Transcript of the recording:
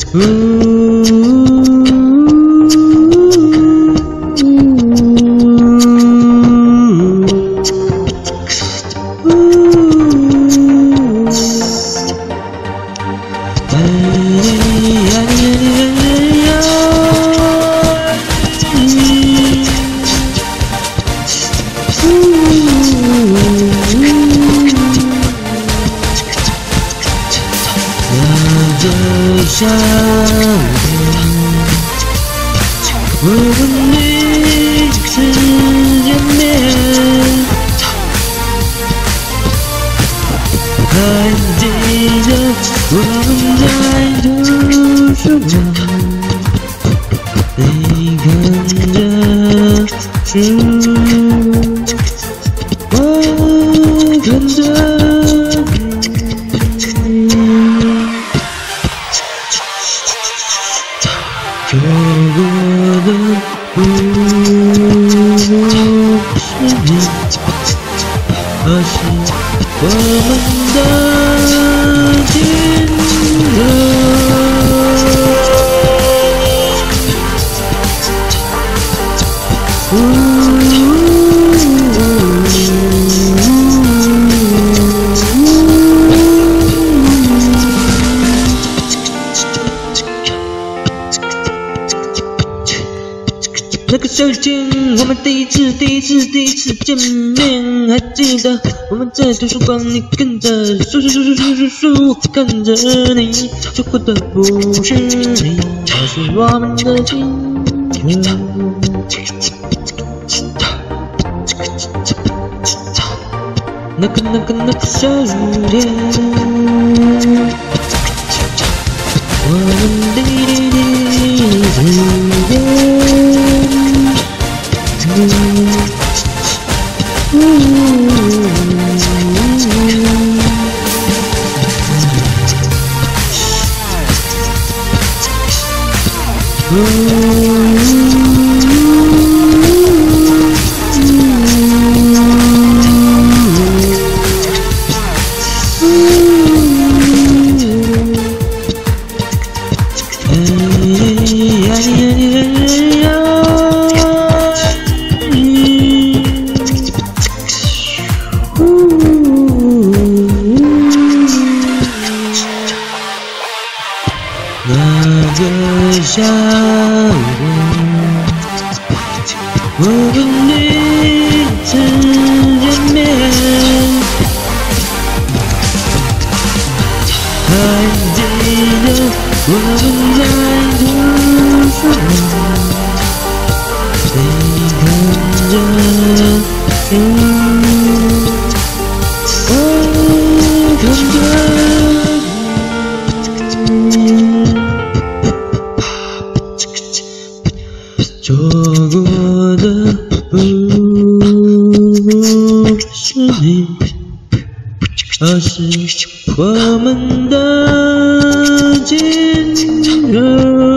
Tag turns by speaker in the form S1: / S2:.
S1: 这下我和你次见面，还记得我们在图书馆，你看着书，我看着。 错过的不是你，而是我们的今那个夏天，我们第一次见面，还记得我们在图书馆，你跟着书，我看着你，错过的不是你，而是我们的青春。那个夏天，我们第一次见。 那个下午，我和你次见面，还记得我们在图书馆，你看着我看着。 错过的不是你，而是我们的今日。